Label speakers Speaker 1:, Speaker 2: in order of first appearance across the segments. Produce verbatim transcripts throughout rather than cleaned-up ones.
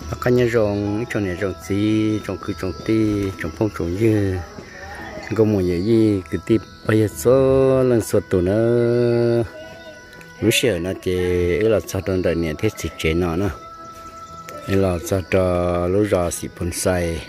Speaker 1: nó có nhà rồng trong nhà rồng gì trong cứ trong ti trong phong trồng dư có một gì gì cứ ti bây giờ số lần số tụ nó lúc xưa nó chỉ là sao trong đời này thế chỉ chế nó nữa là sao cho lúc rồi xịt bún xay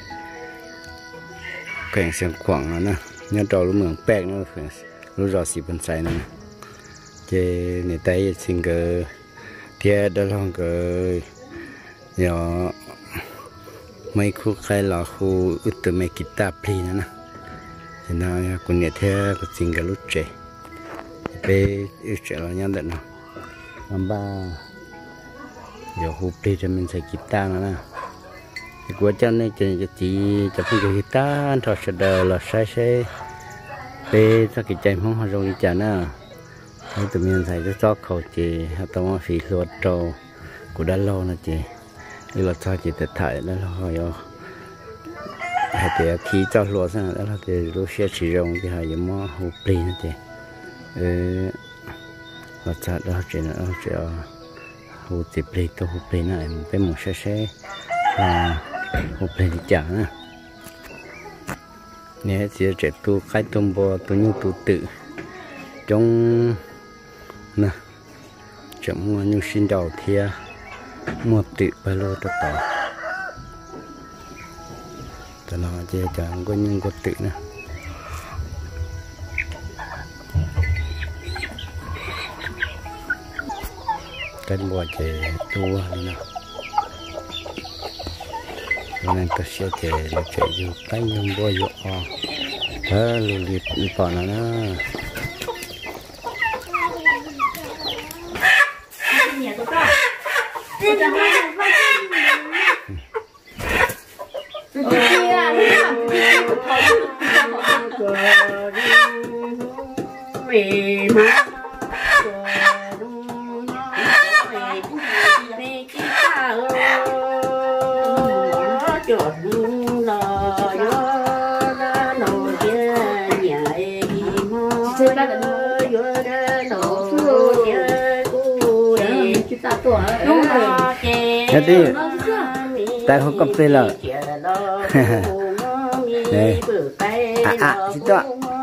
Speaker 1: cảnh xem quảng nó nè nhớ trò lúc mường bẹt nó lúc rồi xịt bún xay nó chế người tây xin cái thiệt đó là cái nhỏ mấy khu khai là khu ướt từ mấy kita pli nữa nè thì nó còn nhẹ theo cái xin cái lúc trẻ bé ướt trẻ là nhân định nào năm ba giờ khu pli cho mình xài kita nữa nè thì của chân này chỉ chỉ cho phong cái kita thôi sẽ đờ là sai sai bé cho cái chạy không hoa rong đi chả nèให้ตัวมีนใส่ก็ซอกเขาจีให้ตัวมาฝีลวดโตกูด้านโลนะจีนี่เราชอบจีแต่ถ่ายแล้วเราเอาให้เดี๋ยวขี้เจ้าลวดซะแล้วเราจะรู้เชื่อชีรงที่หายมอหูปลีนะจีเออเราชอบเราจีนะเราจะหูจีปลีตัวหูปลีน่ะมันเป็นหมูเช่เช่หูปลีที่จ่านะเนี่ยจีจะตัวใครตัวบัวตัวยุ่งตัวตื่trong nè chậm mua như xin đầu thia mua tự bao lô cho tỏ cho nó chơi chẳng có những có tự nè cánh bò chơi tua nè nên tôi sẽ chơi là chơi dù cánh nhung bò dù o thơ lù liệt bỏ nó nè Thế đi, tại không cầm tay lợ. Đây, à à, xin cho.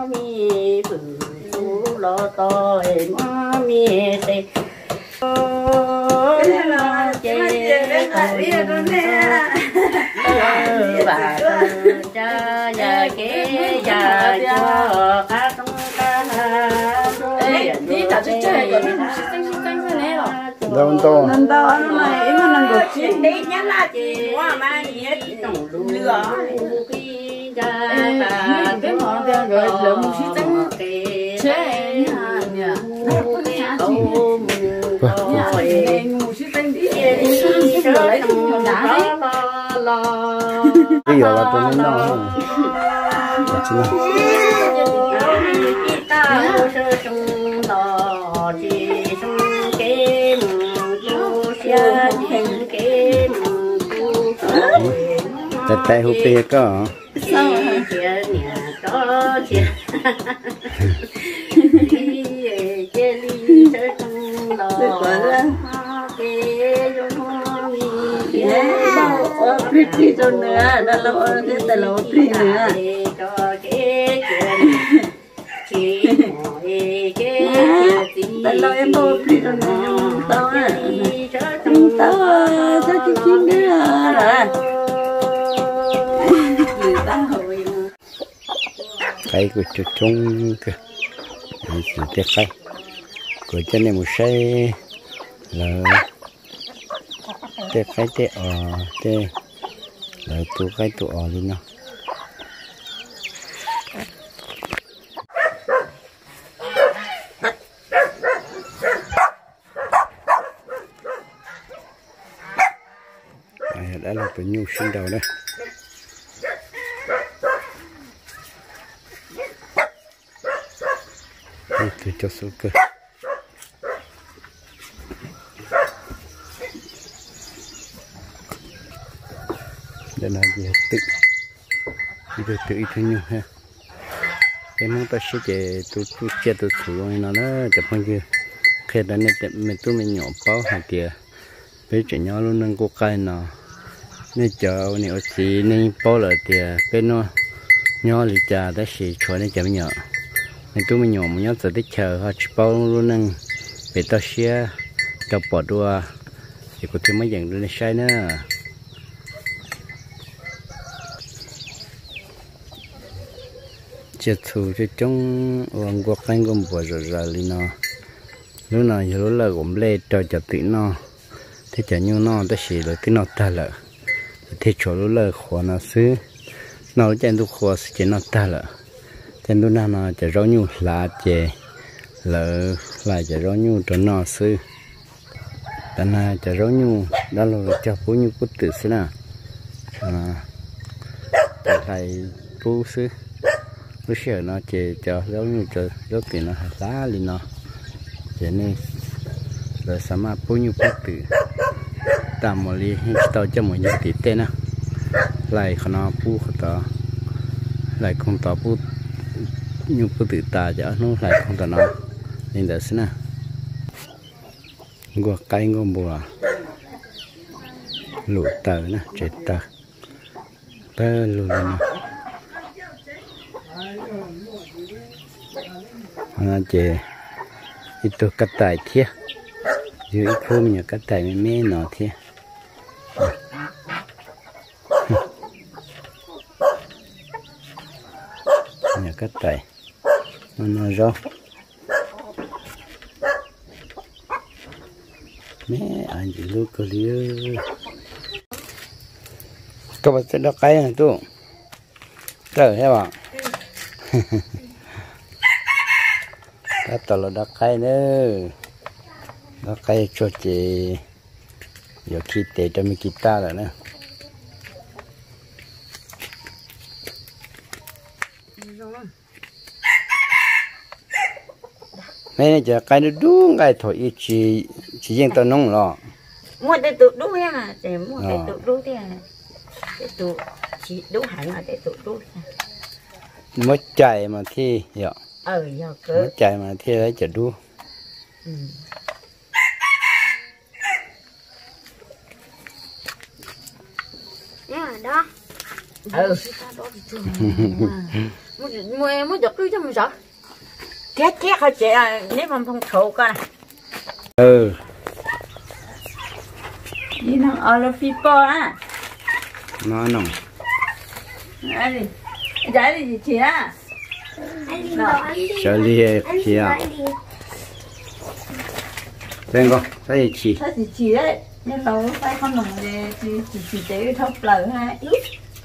Speaker 1: Đâu to nên to nó này nó năng được chứ đi nhá là chị qua mà hết nồng lửa cái món kia rồi lửa một xí trắng chế nhà một xí trắng đi lấy thùng đá bây giờ là tôi nên đâu tay tay hụt bia có sao pretty cho nữa đó là cái tay là pretty nữa tay là em bao pretty cho nữa tao à tao sao cái chuyện nữa cây của chú trung kìa mình tiếc cây của chân này một xe là tiếc cây tiếc ở tiếc là tụ cây tụ ở đi nào đã là tụi nhu sinh đầu đây thì cho số cơ đây là gì tự đi được tự thôi nhau ha em muốn ta sẽ để tôi tôi chia tôi xử rồi nó nó chụp phong kia khi đó nên mình tôi mình nhỏ bao hạt tiền bây giờ nhỏ luôn nên cô cài nào nên chờ nếu chỉ nên bao lại thì cái nó nhỏ thì cha đã xì cho nên chậm nhỏ nên chúng mình nhỏ một nhóm giờ tích chờ họ chỉ bao luôn nè để tao xia tao bỏ đua thì có thêm mấy dạng nữa sai nữa chết thù cho chúng hoàng quốc anh gồm bỏ rồi rồi đi nó lúc nào giờ lúc là gồm lê cho cho tự nó thế chả như nó ta xì rồi cái nó ta lợ thế chỗ lúc là khó nó xứ nó trên tu khó chỉ nó ta lợ trên tu nào nó chỉ rau nhu là chè lợ là chỉ rau nhu cho nó xứ ta na chỉ rau nhu đó là cho phú nhu cút tự xứ nào à thầy phú xứ lúc xưa nó chỉ cho rau nhu cho rau tiền nó lá liền nó cho nên rồi sao mà phú nhu cút tự tạm một ly tao cho một những tí tên á lại khả năng phú khả tao lại không tao phú nhu phú tự ta cho nó lại không tao nó nên là xin à gua cây ngô bùa lụt tờ nè chết tờ tờ lụt nè nó chè ít tôi cắt tài thiệt dưới khô mình cắt tài mấy mê nó thiệt nhà cắt tài nó nó rõ mẹ anh chỉ lúc cơ liêu các bạn sẽ đọc cái này tu trời hết bạn các tàu là đọc cái nữa đọc cái cho chị giờ khi tệ cho mình kita rồi nè mấy này giờ cái nó đúng cái thôi chỉ chỉ riêng tao nông lọ
Speaker 2: mua để tụt đúng nha để mua để tụt đúng thế để tụt chỉ đúng hẳn là để tụt đúng
Speaker 1: mới chạy mà thi giờ
Speaker 2: ờ giờ cứ
Speaker 1: mới chạy mà thi lấy chợ đua
Speaker 2: nha đó ừ mua mua được cứ cho mình sợ chết chết hả chị à nếu mà không thụ coi nè
Speaker 1: ừ
Speaker 2: đi thằng ở là phi po á
Speaker 1: nó nồng
Speaker 2: cái gì cái gì chị á
Speaker 1: sợ đi chị à xem con cái gì chị
Speaker 2: cái gì chị đấy nhưng lâu phải không nồng thì chị chị chị để thóc lời ha ít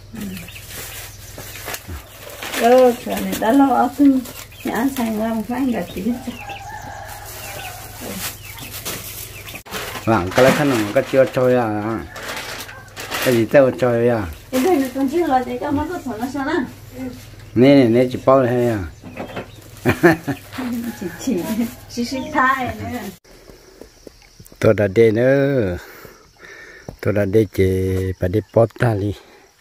Speaker 2: rồi cái này đã lâu ở từng nhà sang ra một phát gặp chị
Speaker 1: vâng cái lá khăn nồng cái chưa trôi à cái gì tao trôi à
Speaker 2: cái này con chưa là để cho nó có thổi nó sao nè
Speaker 1: nè nè nè chỉ bao hay à
Speaker 2: chỉ chỉ chỉ chỉ thay nữa
Speaker 1: tôi đã đi nữa tôi đã đi chỉ phải đi bót ta đi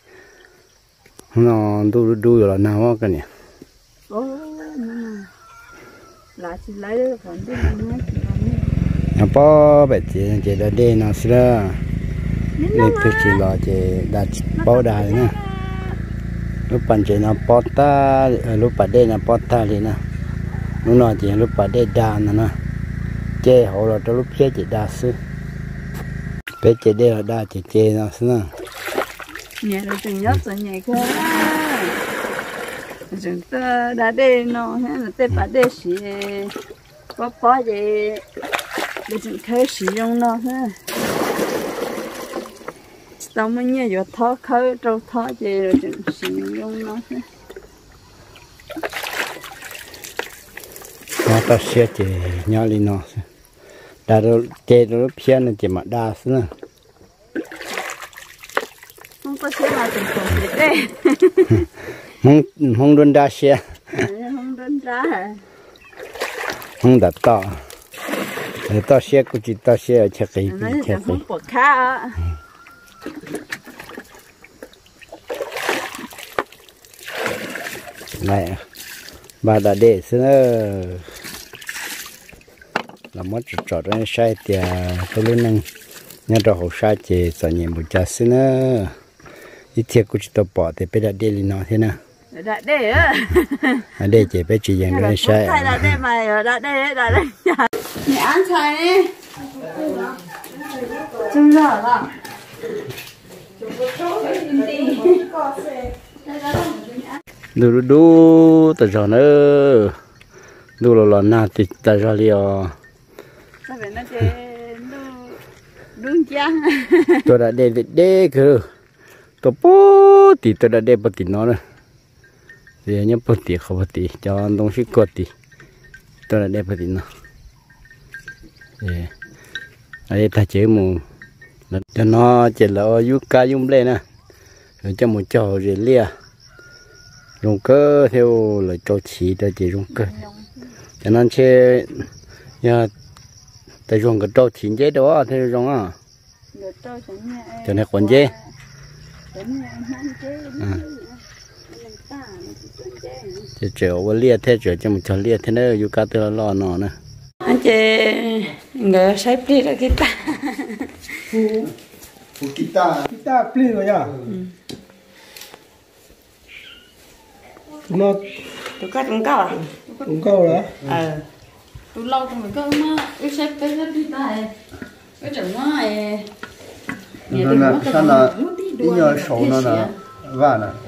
Speaker 1: nó đu đu là nào cái này
Speaker 2: là chỉ lấy được phần đi nữa
Speaker 1: nó bó vậy chị chị đã đi nó xưa nên tôi chỉ là chị đã bao đài nữa lúc bạn chị nó bót ta lúc bạn đi nó bót ta đi nè lúc nào chị lúc bạn đi đàn nè chê họ là trong lúc chê chị đa sư bé chị đi là đa chị chê nó xưa
Speaker 2: nhà rồi từng nhớ rồi nhảy cơ chúng ta đã đi nó hết là tết bà đi xí có có gì để chúng thấy sử dụng nó ha xong mới nhớ vô thó khơi trâu thó gì rồi chúng sử dụng nó ha
Speaker 1: nó ta xe chị nhỏ đi nó đã rồi chê rồi lúc xe nó chỉ mà đa xưa
Speaker 2: không có xe nào từng cùng gì đấy
Speaker 1: không không đơn đa xe
Speaker 2: không đơn đa hả
Speaker 1: không đặt to to xe cũng chỉ to xe ở chạy cái chạy cái
Speaker 2: không có khá
Speaker 1: này bà đã để xưa là mất trọt trọt nó sai thì tôi lên nâng nhà trò hậu sa chế cho nhiệm vụ cha xin nữa ít thiệt cũng chỉ tập bỏ thì bây giờ đi lên nó thế nào
Speaker 2: đã để á
Speaker 1: để chế bây chỉ dành nó sai
Speaker 2: à đã để mà đã để đã để nhà ăn菜呢真热了
Speaker 1: đu đu đu tại sao nữa đu là là na thì tại sao liò
Speaker 2: sao vậy nó chơi đu đu chăng
Speaker 1: tôi đã để để cơ tôi bố thì tôi đã để bớt tí nó rồi thì nhớ bớt tí không bớt tí cho đông sĩ cột tí tôi đã để bớt tí nó ở đây ta chế mù cho nó chỉ là yucca yum lên nè rồi cho một trò rồi lia dùng cơ theo lời cho chỉ để chỉ dùng cơ cho nên chơi nhà ta dùng cái trâu chín chế đó thì dùng à cho nên còn chế chỉ chịu với lia thế chịu cho một trò lia thế nữa yucca từ lo nọ nè
Speaker 2: anh chị người sai plei là kita
Speaker 3: kita kita plei rồi nhá nó
Speaker 2: tụi cắt cũng cao à
Speaker 3: cũng cao đó
Speaker 2: ờ tụi lâu tụi mình có mà cái sai plei là đi tay cái chừng nó này
Speaker 3: nó là sao là đi nhờ sổ nó là vả nè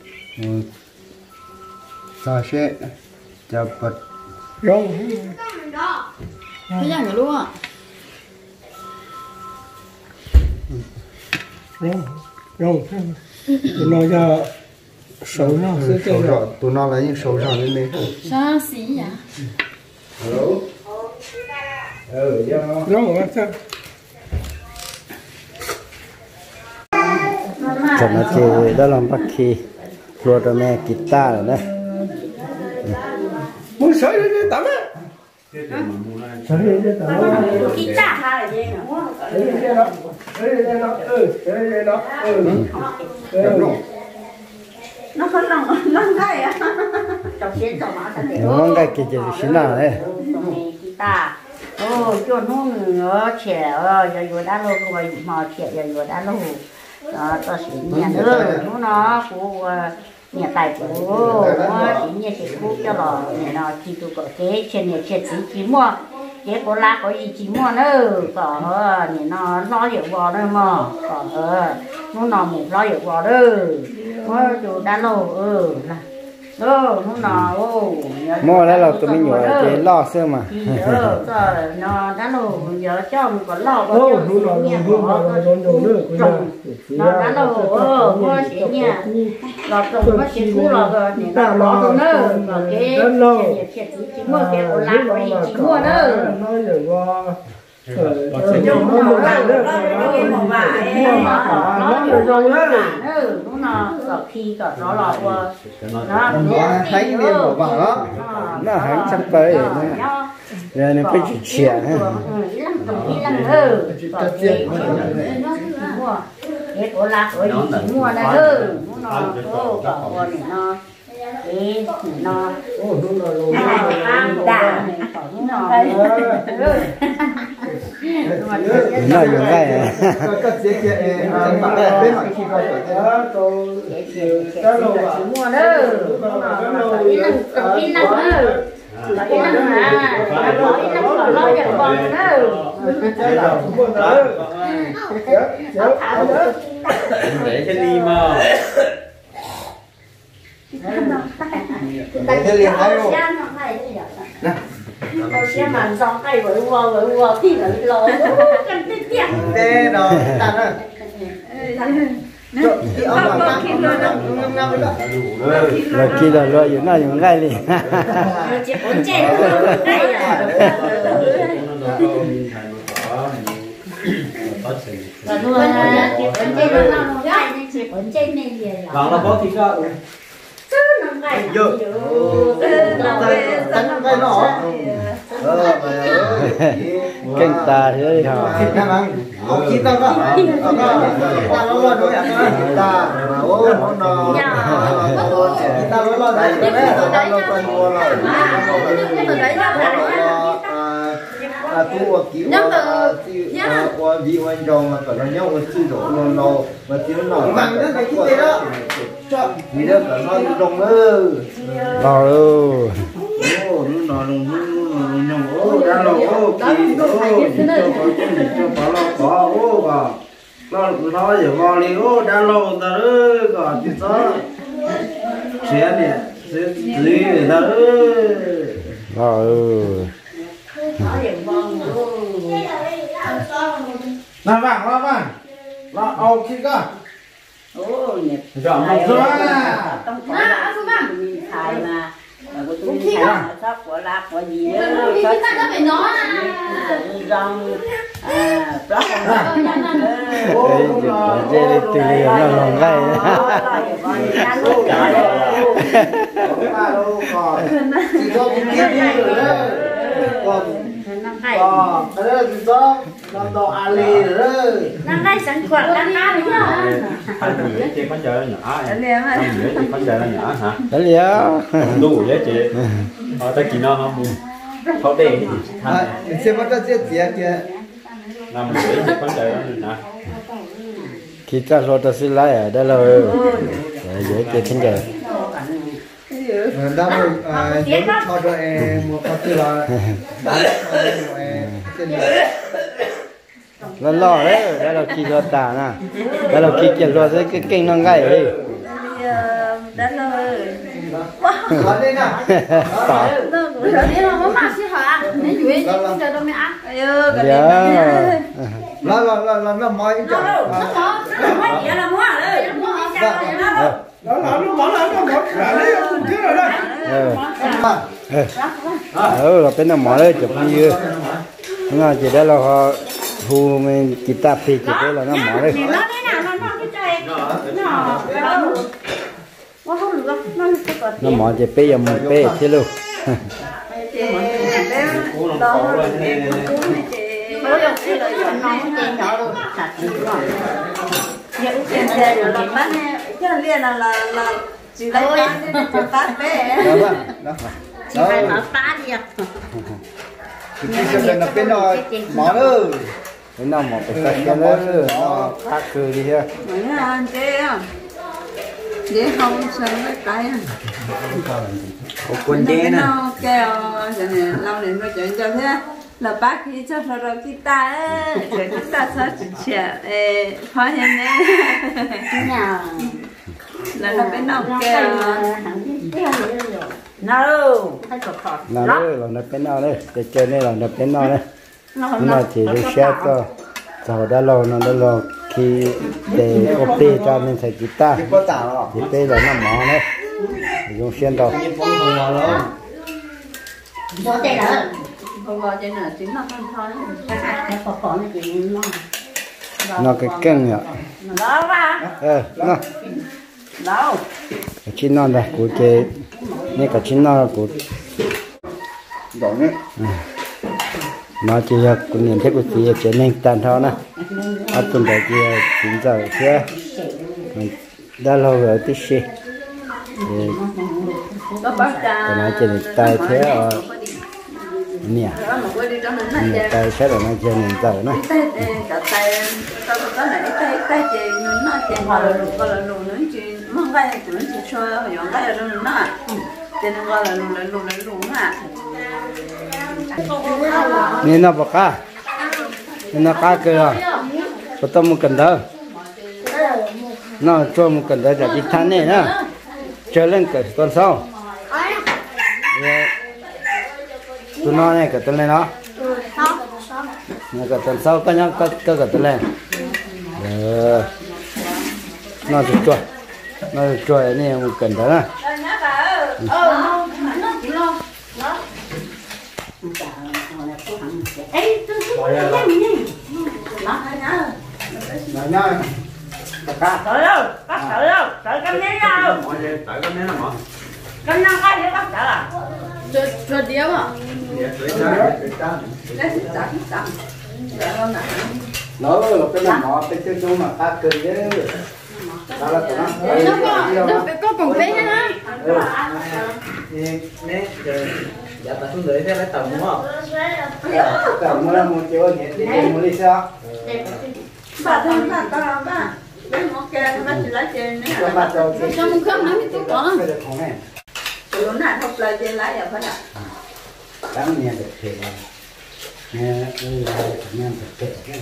Speaker 3: sao sẽ cho bật rong
Speaker 2: cái gì vậy luôn à
Speaker 3: rong rong nó cho sổ nó sổ rồi tụi nó là những sổ rồi nên
Speaker 2: sao xí vậy
Speaker 3: ừ rong á sao
Speaker 1: cho nó chơi đó làm bác khi rồi cho mẹ guitar rồi đấy
Speaker 3: muốn sấy đi tắm á sấy đi tắm
Speaker 2: guitar ha là gì
Speaker 3: sấy đi nó sấy đi nó ừ sấy đi nó ừ
Speaker 2: nó không lăn lăn cái à trong chiến trong máu thật
Speaker 1: nó cái cái gì xin nào đấy
Speaker 2: guitar ô cho nó nữa trẻ ơi giờ vừa đã lâu rồi mà trẻ giờ vừa đã lâu đó tôi sẽ nhà nữa nó nó của nhà tài của nó chỉ nhà chỉ khu cho lò nhà nó chỉ tụ có cái trên nhà chỉ chỉ chỉ mua cái có lá có gì chỉ mua nữa có nhà nó lo hiệu bò nữa mà có nó nó một lo hiệu bò đó nó dù đã lâu ừ là đó nó nó ô
Speaker 1: mua đấy là tụi mình nhỏ cái lo xưa mà
Speaker 2: ờ rồi nó đã lâu giờ cho mình còn lo có
Speaker 3: ô nó nó nó nó nó
Speaker 2: trồng nó đã lâu ờ mua sẽ nha lọt trồng nó sẽ thu lọt rồi thì nó lọt trồng nữa rồi cái sẽ chỉ mua cái của lá của gì chỉ mua nữa
Speaker 3: nó giờ qua
Speaker 2: dùng nó một vài nữa một vài nó rồi rồi nữa nó nó rồi khi có nó lọt qua nó
Speaker 3: thấy cái điều của bà đó
Speaker 1: nó hẳn sắp tới rồi nên phải chỉ trẻ
Speaker 2: cái của lá của gì chỉ mua đây ư nó nó có này nó cái nó đà nó
Speaker 1: nó dùng cái
Speaker 3: các chế chế bạn bè bên họ khi coi đó tôi
Speaker 2: chỉ mua đó nó cái năng cái năng nữa cái năng à nó cái năng còn lo giật bò nữa
Speaker 4: để cho đi mà
Speaker 3: để cho liền thấy luôn
Speaker 2: đầu tiên mà dòng cây với uo với uo thì nó lò cần tiết tiết
Speaker 3: thế đó ta đó
Speaker 1: là khi là lo dùng nó dùng cái gì
Speaker 2: chỉ bốn chén cây à và nuôi chỉ bốn chén nó nó cây nên chỉ bốn chén nên gì à
Speaker 4: vâng là có thịt đó
Speaker 2: nó cây
Speaker 3: dơ tấn cái nó
Speaker 1: canh ta thế hả
Speaker 3: không chỉ tao có tao có tao lo đối ảnh ta ô nó tao lo đấy tao lo cần mua rồi à tu kiểu à qua vị quan trọng mà còn nó nhau mà chưa đủ nó nó mà tiếng nó bằng đó cái gì đó vì đó còn nó trong ơ
Speaker 1: rồi
Speaker 3: ô nó nó nó nó ô ra rồi ô kỳ ô cho cho bảo nó có ô và nó nó giờ vào đi ô ra rồi ta ơi có gì đó xe nè xe gì ta ơi
Speaker 1: rồi
Speaker 3: nào vàng nào vàng là ao kia cơ
Speaker 2: ô nhật
Speaker 3: rồi
Speaker 2: ต้องขอลามีขายมาก็ต้องมีขายมาชอบขอลาขอดีเด้อชอบมีรองอ่าปลาของเราโอ้
Speaker 1: dễ để từ liền nó lòng gai
Speaker 3: chỉ có một kia đi rồi đấy còn còn cái đó thì có làm đồ ali rồi đấy
Speaker 2: năm nay sản quạt năm nay đúng không?
Speaker 4: hai thằng giá trị có chơi nhỏ hai thằng giá trị có chơi nhỏ hả
Speaker 1: đấy liền
Speaker 4: đủ giá trị ờ tới kỳ nó không có tiền
Speaker 3: à xem bắt ra chết tiền kìa
Speaker 4: làm giá có chơi hả
Speaker 1: khi ta lo ta sẽ lấy ở đây rồi dễ chơi thế giờ
Speaker 3: đang rồi giống cho cho em một con tư là
Speaker 1: nó lo đấy đây là khi lo tả nè đây là khi kia lo cái kinh nó ngay đi
Speaker 2: đã rồi
Speaker 3: ở đây nè
Speaker 1: tỏ
Speaker 2: rồi đi nó mà xí hả nếu duy chờ đâu mới ăn ừ cái
Speaker 1: dạ
Speaker 3: là là là là nó mới
Speaker 2: nó nó nó mới gì là mua rồi nó mua sao nó
Speaker 3: nó là nó mở lại nó mở ra đấy không chứ rồi đấy
Speaker 1: ừ là cái nó mở đấy chụp như nó chỉ đó là họ thu mình guitar phi chỉ đó là nó mở đấy
Speaker 2: nó thế nào nó nó cái chơi nó nó không được nó
Speaker 1: nó mở chỉ bé giờ một bé chứ luôn
Speaker 2: là là là chỉ lấy bán bé chỉ phải mở phá đi à
Speaker 3: cái cái nó bên nó mở nữa
Speaker 1: cái nào mở phải cắt cái đó nó cắt cứ đi ha
Speaker 2: mấy anh chế dễ không sợ cái cái
Speaker 3: có quân chế nè
Speaker 2: kêu cho nên lâu đến nói chuyện cho thế là bác khi cho nó rồi guitar ấy rồi guitar sao chỉ trẻ phá hiện đấy nào là nó bên nào kêu no
Speaker 1: nào đấy là nó bên nào đấy để chơi này là nó bên nào đấy nó chỉ để share cho sau đó lâu nó đó lâu khi để op cho nên phải guitar
Speaker 3: có tả rồi
Speaker 1: thì bây giờ nó mở đấy dùng xuyên đầu
Speaker 2: có chạy nữa không có chạy nữa chính là không thôi cái phở phở này chỉ ngon
Speaker 1: nó cái căng nhở
Speaker 2: đó ba
Speaker 1: ờ nó
Speaker 2: đâu
Speaker 1: cái chín non đây của chế này cái chín non của
Speaker 3: đó nhé
Speaker 1: nó chỉ là của nhìn thấy của chị chế nên tàn thao nè ở tuần đầu kia chín giờ kia đã lâu rồi tí xí cái này chỉ là tay thế ở nè nè tay sẽ là nó chơi nhìn giờ nữa nên nó bạc à nên nó cá cơ có tôm một cần đó nó cho một cần đó là đi thăn này nè chơi lên cái con sau tụi nó này cái tên này nó này cái tên sau có nhá có có cái tên này nó chỉ chuột nó chuột này một cần đó nè
Speaker 3: nó nhá
Speaker 2: sợ đâu bác sợ đâu sợ cắm nến đâu
Speaker 4: tại có nến nào
Speaker 2: cắm năm cái thì bác sợ à
Speaker 5: chuột chuột điếu à
Speaker 1: nó là cái này nó cái chơi chung mà ta cười chứ đó là tụi nó
Speaker 5: nó có nó có còn phê nữa
Speaker 3: nè dạ ta xuống dưới thế lấy tầm đúng không
Speaker 1: tầm là một triệu nhé thì một lý sao
Speaker 5: bà thân bà ta bà bên một cái nó chỉ lấy tiền nữa
Speaker 1: bà cho
Speaker 5: cho một khớp nó thì có
Speaker 2: từ nãy học lời tiền lấy ở phải ạ
Speaker 1: đáng nghe được thì nghe ơi nghe được thì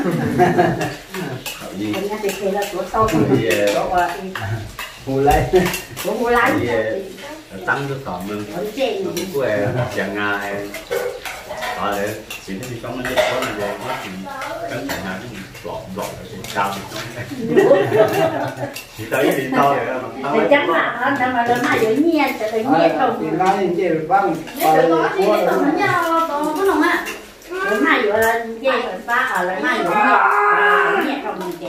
Speaker 2: anh nghe thì là của sau thì có qua
Speaker 1: mua lấy
Speaker 2: có mua lấy
Speaker 4: tăng cái tầm mình cũng quê chẳng ai ở đây chỉ thấy trong nó có là về nó thì cái chẳng ai cũng lọt lọt thì cao chỉ thấy đi to
Speaker 2: thì chắc là nó mà lớn mà dễ nhiên sẽ thấy nhiên không
Speaker 1: thì nói như vậy vâng
Speaker 5: nếu có thì cái tầm nó nhau to có nồng á
Speaker 2: lớn mà dễ là dễ phải phá ở lớn mà dễ nhiên không mình kể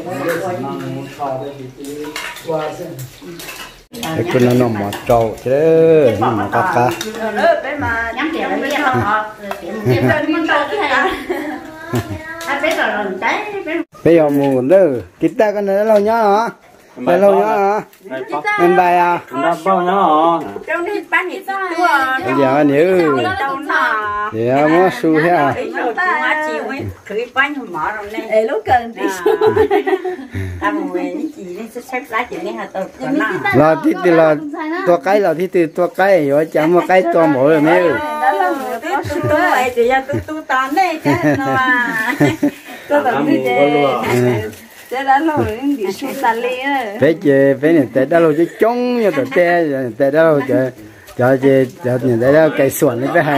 Speaker 1: cái con nó nằm mà trâu chứ nó mà cắt cá
Speaker 2: bé mà nhắm tiền nó biết không họ tiền lên mình trâu cái này à bé rồi lần trái
Speaker 1: bây giờ mù nữa kita kan ada lau nhá hả lau nhá hả mình bài à
Speaker 4: nó bao nhiêu hả
Speaker 2: trong đi bán gì đó
Speaker 1: bây giờ nếu thì mua su thế à
Speaker 2: cứ bán mở rồi này lúc cần thì ta mình chỉ nên xếp lá chỉ nên hạt tỏi
Speaker 1: là thì thì là tua cái là thì từ tua cái rồi chẳng một cái tua mỗi rồi mấy
Speaker 2: đó là tôi tôi vậy thì giờ tôi tôi tán đây chứ mà tôi tán đi chứ đó là những cái số ta lên
Speaker 1: phải chơi phải này tại đó là cái trống như tụi te tại đó là chơi cho chơi cho nhìn thấy đó cây xuân đấy phải hay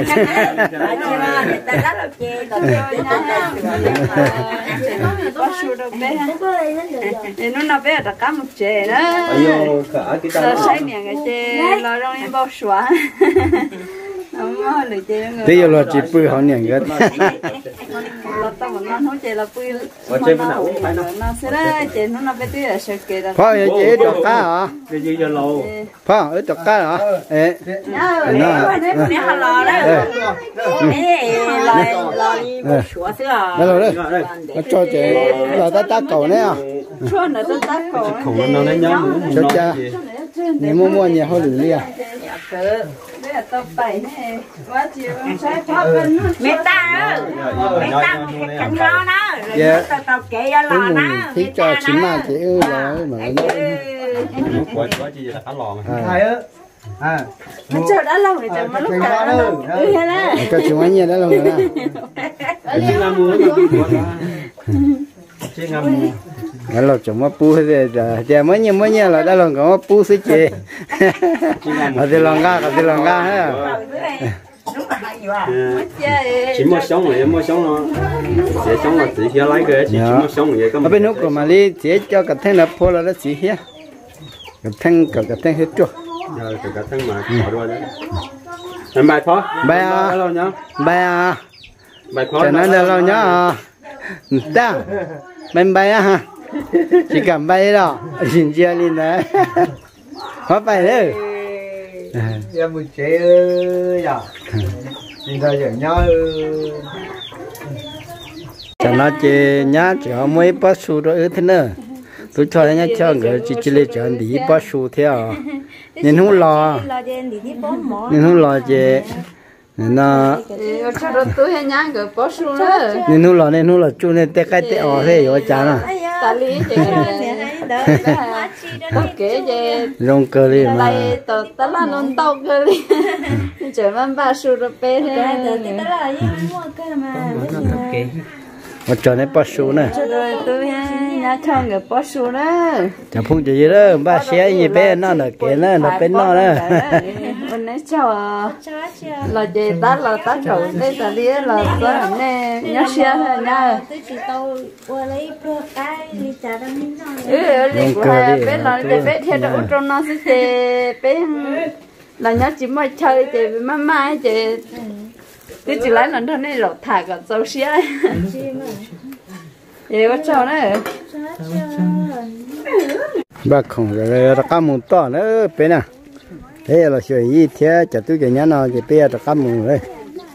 Speaker 2: có số đâu bé thì nó nó bé là cá một chè đó rồi say miệng cái chè rồi rồi em bao xóa
Speaker 1: tí giờ là chỉ bự họ nhảy cái
Speaker 2: là tao mà nó nói chè là bự nó sẽ là chè nó nó bé tí là sợ kề đó
Speaker 1: phá vậy chị đọc cá hả
Speaker 4: cái gì giờ lâu
Speaker 1: phá ở đọc cá hả ê
Speaker 2: nó nó nó lò đó ê lò lò đi bao xóa xưa
Speaker 1: đây rồi đây nó cho chị là ta ta cầu nè
Speaker 2: cho nó ta ta cầu
Speaker 4: khủng nó nó nhóm
Speaker 1: cho cha nếu mua mua nhiều hơn lười à
Speaker 2: bây giờ tao bảy này quá chiều sai thoát bên mẹ ta đó mẹ ta cạnh lo đó rồi tao tao kệ ra lò đó
Speaker 1: thì cho chị mà chị ơi rồi mà
Speaker 4: nó quá quá chi là cá lò mà
Speaker 1: hay á à
Speaker 2: nó chờ đã lâu rồi chờ mà lúc cả đâu ừ hay là
Speaker 1: cho chị mấy nhiêu đã lâu rồi
Speaker 4: chị làm mua mà chị làm mua
Speaker 1: đó là chúng mà pu thì giờ mấy nhiêu mấy nhiêu là đã lần có pu xí chị ở thì lần ga ở thì lần ga hết
Speaker 4: chỉ mua sống rồi mua sống nó chỉ sống là chỉ kia lấy cái chỉ mua sống vậy có
Speaker 1: ở bên nước của Mali chỉ cho cả thanh là phô là nó chỉ hết cả thanh cả cả thanh hết rồi
Speaker 4: rồi cả thanh mà bỏ đuôi đấy làm bài phó
Speaker 1: bài à
Speaker 4: lâu nhá
Speaker 1: bài à
Speaker 4: bài phó
Speaker 1: cho nên là lâu nhá ta bên bài à chỉ cầm bay đó nhìn chưa lên đấy hóa bay đấy
Speaker 3: em một chế ơi à nhìn thấy giờ nhau
Speaker 1: cho nó chỉ nhá cho mấy bát su rồi thế nữa tôi cho nó cho người chỉ chỉ lấy cho đi bát su theo nên không lo nên không lo chứ nó
Speaker 5: cho đó tôi hay nhang cái bó su đó
Speaker 1: nên không lo nên không lo chú nên té cái té ở thế rồi chán à
Speaker 5: ta lý chị ok chị
Speaker 1: rong cơ đi mà
Speaker 5: lại tao ta là non tao cơ đi trời mà ba su rồi bé thế
Speaker 1: mà cho nên bát su nè
Speaker 5: cho rồi tôi nhá cho cái bó su đó
Speaker 1: chẳng phun gì đó ba xe gì bé nó là cái nó là bên nó đó
Speaker 5: bên này cho là chị ta là ta cầu đây ta đi là ta nè nhá xe thôi nha
Speaker 6: tôi chỉ tao qua lấy pro cái đi trả đăng minh
Speaker 5: ừ đi qua bên là để bên theo đó trong nó sẽ chị bên là nhá chỉ mới chơi chị với mama chị tôi chỉ lấy lần thôi này rồi thả cả dầu xe vậy bắt đầu nữa
Speaker 1: ba không rồi là cá mùng to nữa bé nè thế là sợi gì thế chả tôi cái nhà nào thì bé là cá mùng đấy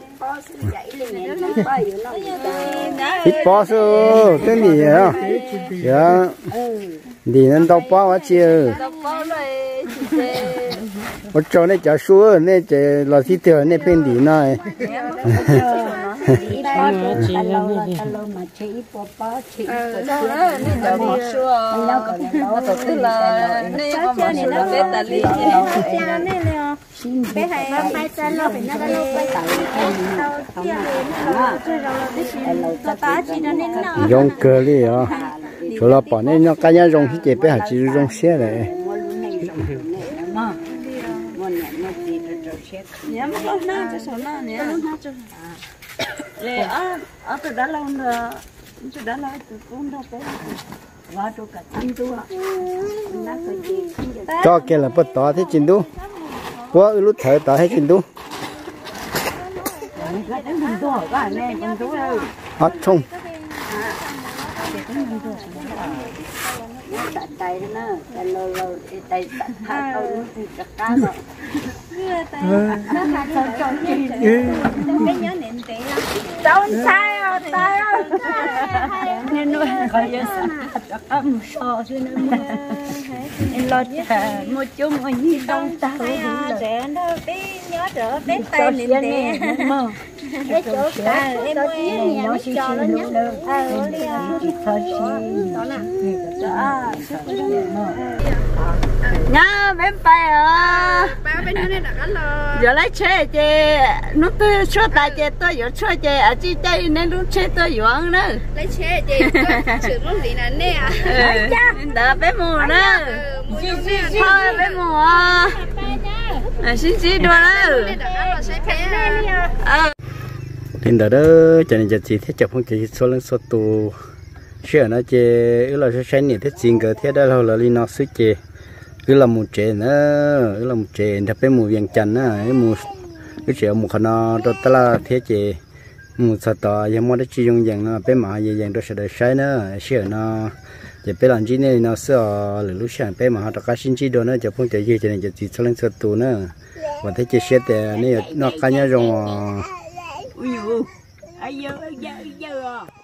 Speaker 1: ít bó số cái gì vậy dạ đi nên đâu bó quá chưa
Speaker 5: đâu bó rồi chị
Speaker 1: một chỗ này chả xua này chỉ là thịt thừa này bên đi này
Speaker 6: bé hay hai chân nó phải nó cái lúc bây giờ
Speaker 1: dùng cơ đi à chỗ là bỏ nên nó cái nhà dùng thì chỉ bé hạt chỉ dùng xe này
Speaker 5: nhớ mà lâu na cho số na nhớ lệ ở ở từ đó lâu rồi từ đó lâu từ cũng đâu bé vào chỗ cả chín tuổi
Speaker 1: cho kia là bắt tỏ thế chín đu quá lúc thời tỏ hết chín đu hot chung
Speaker 2: tay nó tay lô lô tay thả câu nó thì cả cá rồi cháu sai rồi tay ơi nên nuôi coi như sao âm sò chứ nó em lo một chung ở như đông tao
Speaker 6: trẻ nó bé nhớ trở bé tay liền để cái chỗ cả em ơi nhà nó cho nó nhớ ờ đi đó nè
Speaker 5: nhá bên bay à giờ lấy chơi chơi nó tôi cho ta chơi tôi giờ chơi chơi ở chỉ chơi nên lúc chơi tôi dưỡng nữa
Speaker 6: lấy chơi chơi chữ lúc gì nè nè
Speaker 5: đỡ bé mù nữa thôi bé mù à xin xin đùa nữa
Speaker 1: nên đó đó cho nên giờ chỉ thiết chụp không chỉ số lượng số tù sửa nó chơi là sẽ xem những thiết chính cái thiết đó là li nó sức chơi cứ là một trẻ nữa cứ là một trẻ thật bé mù viền chăn á cái mù cái trẻ mù khăn nó đó là thiết chơi mù sao tỏ giờ mua được chỉ dùng dạng nó bé mà giờ dạng đó sẽ được sai nữa sửa nó giờ bé làm gì này nó sửa lúc sáng bé mà họ tất cả xin chỉ đồ nữa chụp không chơi cho nên giờ chỉ số lượng số tù nữa và thế chơi xe thì này nó cá nhau rồi
Speaker 5: ui ui ai giờ ai giờ ai giờ